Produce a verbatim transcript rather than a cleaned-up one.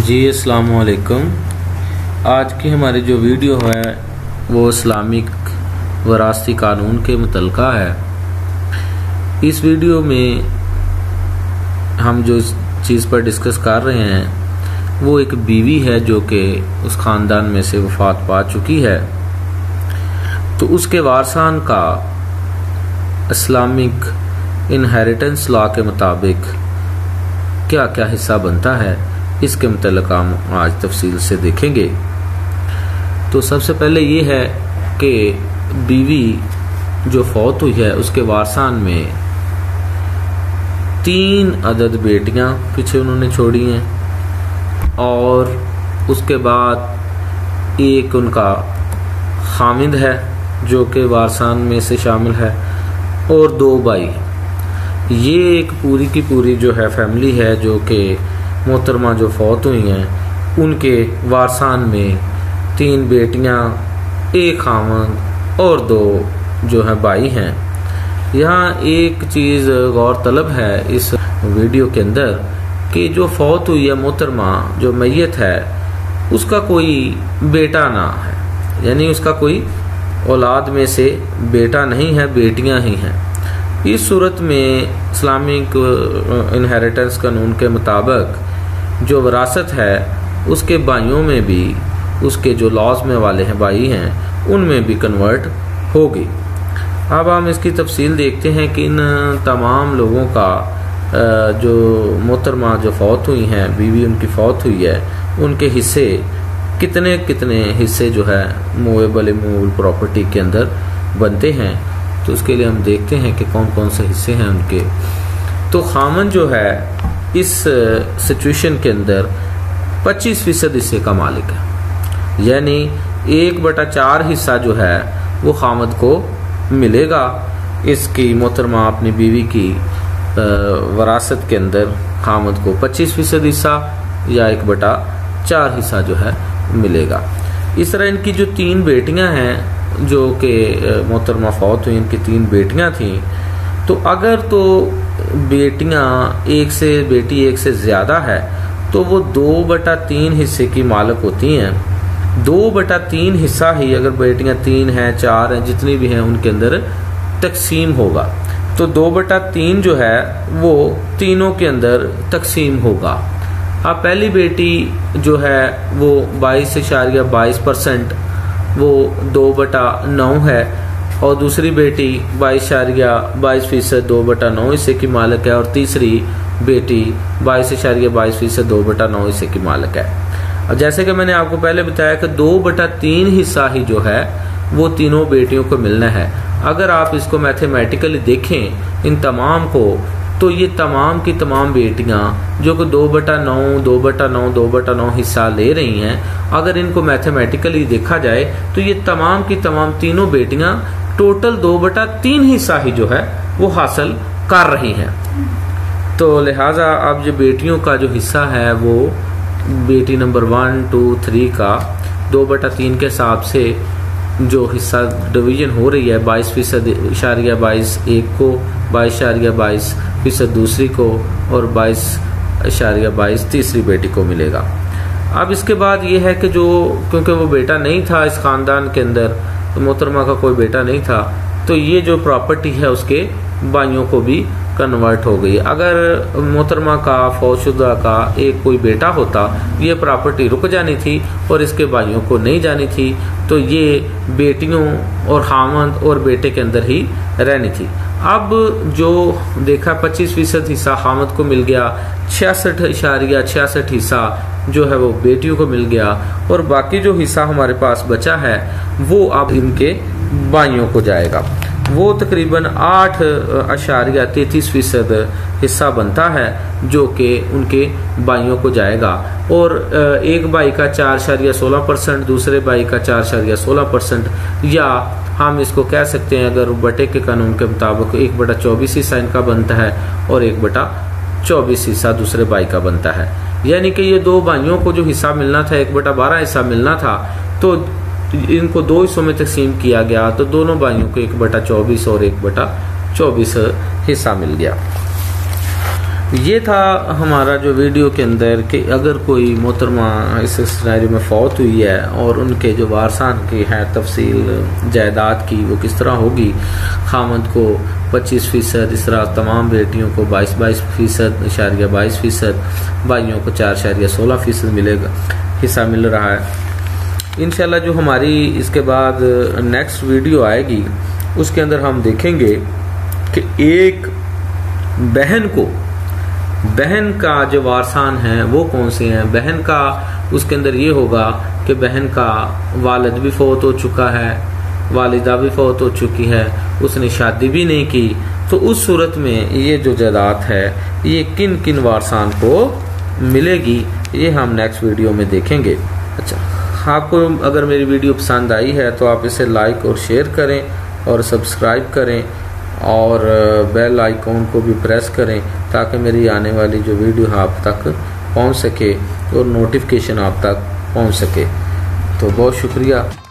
जी अस्सलाम वालेकुम। आज की हमारी जो वीडियो है वो इस्लामिक वरासती कानून के मुतल्लिक़ा है। इस वीडियो में हम जो चीज़ पर डिस्कस कर रहे हैं वो एक बीवी है जो कि उस ख़ानदान में से वफ़ात पा चुकी है, तो उसके वारसान का इस्लामिक इनहेरिटेंस लॉ के मुताबिक क्या क्या हिस्सा बनता है, इसके मुतल्लिक़ हम आज तफसील से देखेंगे। तो सबसे पहले ये है कि बीवी जो फौत हुई है उसके वारसान में तीन अदद बेटियां पीछे उन्होंने छोड़ी हैं और उसके बाद एक उनका खामिद है जो कि वारसान में से शामिल है और दो भाई। ये एक पूरी की पूरी जो है फैमिली है जो कि मोहतरमा जो फौत हुई हैं उनके वारसान में तीन बेटियां, एक खामद और दो जो है भाई हैं। यहाँ एक चीज़ गौर तलब है इस वीडियो के अंदर कि जो फौत हुई है मोहतरमा जो मैयत है उसका कोई बेटा ना है, यानी उसका कोई औलाद में से बेटा नहीं है, बेटियां ही हैं। इस सूरत में इस्लामिक इनहेरिटेंस कानून के मुताबिक जो विरासत है उसके भाइयों में भी उसके जो लॉज में वाले हैं भाई हैं उनमें भी कन्वर्ट होगी। अब हम इसकी तफसील देखते हैं कि इन तमाम लोगों का जो मोहतरमा जो फौत हुई हैं, बीवी उनकी फौत हुई है, उनके हिस्से कितने कितने हिस्से जो है मूवेबल इमूवेबल प्रॉपर्टी के अंदर बनते हैं। तो उसके लिए हम देखते हैं कि कौन कौन से हिस्से हैं उनके। तो खामन जो है इस सिचुएशन के अंदर पच्चीस फीसद हिस्से का मालिक है, यानी एक बटा चार हिस्सा जो है वो खामद को मिलेगा। इसकी मोहतरमा अपनी बीवी की वरासत के अंदर खामद को पच्चीस फीसद हिस्सा या एक बटा चार हिस्सा जो है मिलेगा। इस तरह इनकी जो तीन बेटियां हैं जो कि मोहतरमा फौत हुई, इनकी तीन बेटियां थीं, तो अगर तो बेटियां एक से बेटी एक से ज़्यादा है तो वो दो बटा तीन हिस्से की मालिक होती हैं। दो बटा तीन हिस्सा ही अगर बेटियां तीन हैं, चार हैं, जितनी भी हैं उनके अंदर तकसीम होगा। तो दो बटा तीन जो है वो तीनों के अंदर तकसीम होगा। अब पहली बेटी जो है वो बाईस इशारिया बाईस परसेंट वो दो बटा नौ है और दूसरी बेटी बाईस इशारिया बाईस फीसद दो बटा नौ हिस्से की मालिक है और तीसरी बेटी बाईस इशारिया बाईस फीसद दो बटा नौ हिस्से की मालिक है। और जैसे कि मैंने आपको पहले बताया कि दो बटा तीन हिस्सा ही जो है वो तीनों बेटियों को मिलना है। अगर आप इसको मैथमेटिकली देखें इन तमाम को, तो ये तमाम की तमाम बेटियां जो कि दो बटा नौ दो बटा नौ दो बटा नौ हिस्सा ले रही हैं, अगर इनको मैथमेटिकली देखा जाए तो ये तमाम की तमाम तीनों बेटियां टोटल दो बटा तीन हिस्सा ही जो है वो हासिल कर रही हैं। तो लिहाजा अब जो बेटियों का जो हिस्सा है वो बेटी नंबर वन टू थ्री का दो बटा तीन के हिसाब से जो हिस्सा डिवीजन हो रही है, बाईस फीसद इशारिया बाईस एक को, बाईस इशारिया बाईस फीसद दूसरी को और बाईस इशारिया बाईस तीसरी बेटी को मिलेगा। अब इसके बाद ये है कि जो क्योंकि वो बेटा नहीं था इस खानदान के अंदर, तो मोहतरमा का कोई बेटा नहीं था, तो ये जो प्रॉपर्टी है उसके भाइयों को भी कन्वर्ट हो गई। अगर मोहतरमा का फौतशुदा का एक कोई बेटा होता ये प्रॉपर्टी रुक जानी थी और इसके भाइयों को नहीं जानी थी, तो ये बेटियों और खामद और बेटे के अंदर ही रहनी थी। अब जो देखा पच्चीस फीसद हिस्सा खामद को मिल गया, छियासठ इशारिया छियासठ हिस्सा जो है वो बेटियों को मिल गया और बाकी जो हिस्सा हमारे पास बचा है वो अब इनके भाइयों को जाएगा। वो तकरीबन आठ अशारिया तैतीस फीसद हिस्सा बनता है जो कि उनके भाइयों को जाएगा और एक भाई का चार अशारिया सोलह परसेंट, दूसरे भाई का चार अशारिया सोलह परसेंट, या हम इसको कह सकते हैं अगर बटे के कानून के मुताबिक एक बटा चौबीस हिस्सा इनका बनता है और एक बटा चौबीस हिस्सा दूसरे भाई का बनता है। यानी कि ये दो भाइयों को जो हिस्सा मिलना था एक बटा बारह हिस्सा मिलना था, तो इनको दो हिस्सों में तकसीम किया गया, तो दोनों भाइयों को एक बटा चौबीस और एक बटा चौबीस हिस्सा मिल गया। ये था हमारा जो वीडियो के अंदर कि अगर कोई मोहतरमा इस सिनेरियो में फौत हुई है और उनके जो वारसान की है तफसील जायदाद की वो किस तरह होगी। खामद को पच्चीस फ़ीसद, इस तरह तमाम बेटियों को बाईस बाईस फ़ीसद इशारिया बाईस फ़ीसद, भाइयों को चार इशारिया सोलह फ़ीसद मिलेगा, हिस्सा मिल रहा है। इंशाल्लाह जो हमारी इसके बाद नेक्स्ट वीडियो आएगी उसके अंदर हम देखेंगे कि एक बहन को बहन का जो वारसान है वो कौन से हैं। बहन का उसके अंदर ये होगा कि बहन का वालिद भी फौत हो चुका है, वालिदा भी फौत हो चुकी है, उसने शादी भी नहीं की, तो उस सूरत में ये जो जायदाद है ये किन किन वारसान को मिलेगी ये हम नेक्स्ट वीडियो में देखेंगे। अच्छा, आपको अगर मेरी वीडियो पसंद आई है तो आप इसे लाइक और शेयर करें और सब्सक्राइब करें और बेल आइकॉन को भी प्रेस करें ताकि मेरी आने वाली जो वीडियो आप तक पहुंच सके और नोटिफिकेशन आप तक पहुंच सके। तो बहुत शुक्रिया।